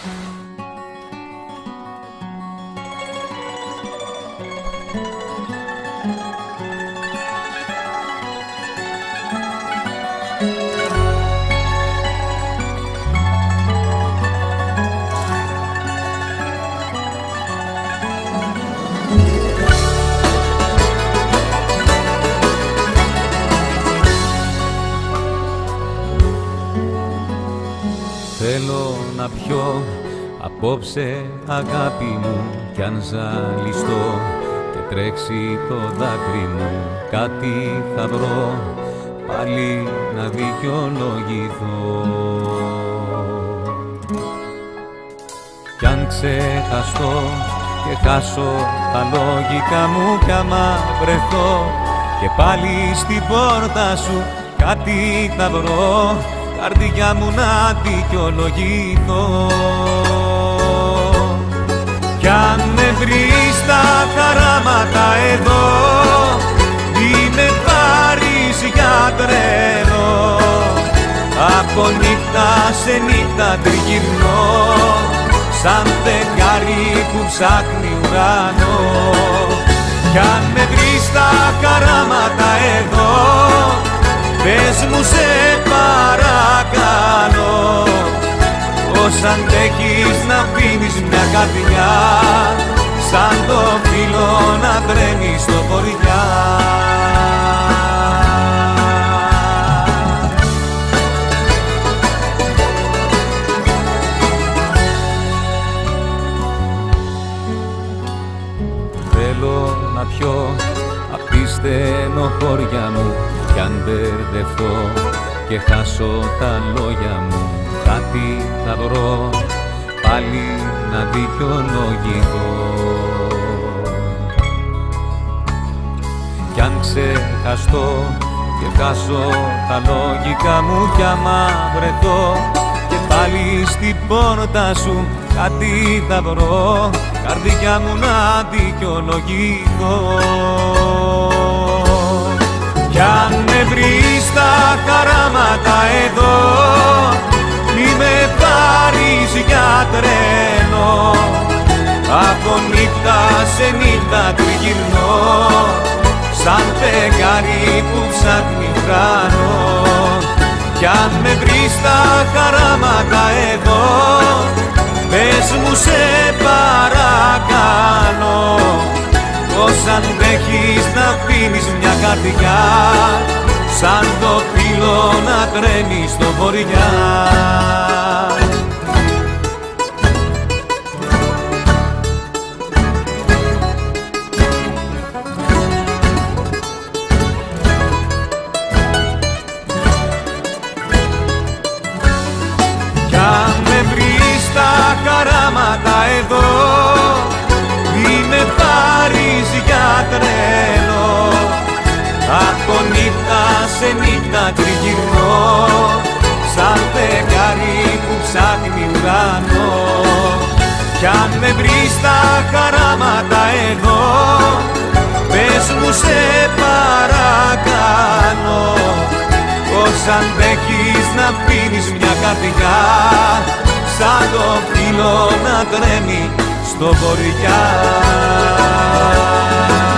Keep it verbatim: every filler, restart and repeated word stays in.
Θέλω να πιω απόψε αγάπη μου κι αν ζαλιστώ και τρέξει το δάκρυ μου κάτι θα βρω πάλι να δικαιολογηθώ. Κι αν ξεχαστώ και χάσω τα λογικά μου κι άμα βρεθώ και πάλι στην πόρτα σου κάτι θα βρω καρδιά μου να δικαιολογηθώ. Κι αν με βρεις στα χαράματα εδώ μη με πάρεις για τρένο, από νύχτα σε νύχτα τριγυρνώ σαν φεγγάρι που ψάχνει ουρανό. Κι αν με βρεις στα χαράματα εδώ πες μου σε παρακαλώ πως αντέχεις να αφήνεις μια καρδιά σαν το φύλλο να τρέμει στο βορειά. Θέλω να πιω απ' τη στενοχώρια μου κι αν μπερδευτώ και χάσω τα λόγια μου κάτι θα βρω πάλι να δικαιολογηθώ. Κι αν ξεχαστώ και χάσω τα λογικά μου κι άμα βρεθώ και πάλι στην πόρτα σου κάτι θα βρω καρδιά μου να δικαιολογηθώ. Κι αν με βρεις στα χαράματα εδώ μη με πάρεις για τρένο, από νύχτα σε νύχτα τριγυρνώ σαν φεγγάρι που ψάχνει ουρανό. Κι αν με βρεις στα χαράματα εδώ πες μου σε παρακαλώ πως αντέχεις να αφήνεις μια καρδιά σαν το φύλλο να τρέμει στο βορειά. Κι αν με βρεις στα χαράματα εδώ μη με πάρεις για τρένο, από νύχτα σε νύχτα τριγυρνώ σαν φεγγάρι που ψάχνει ουρανό. Κι αν με βρεις στα χαράματα εδώ πες μου σε παρακαλώ πως αντέχεις να αφήνεις μια καρδιά σαν το φύλλο να τρέμει στο βορειά.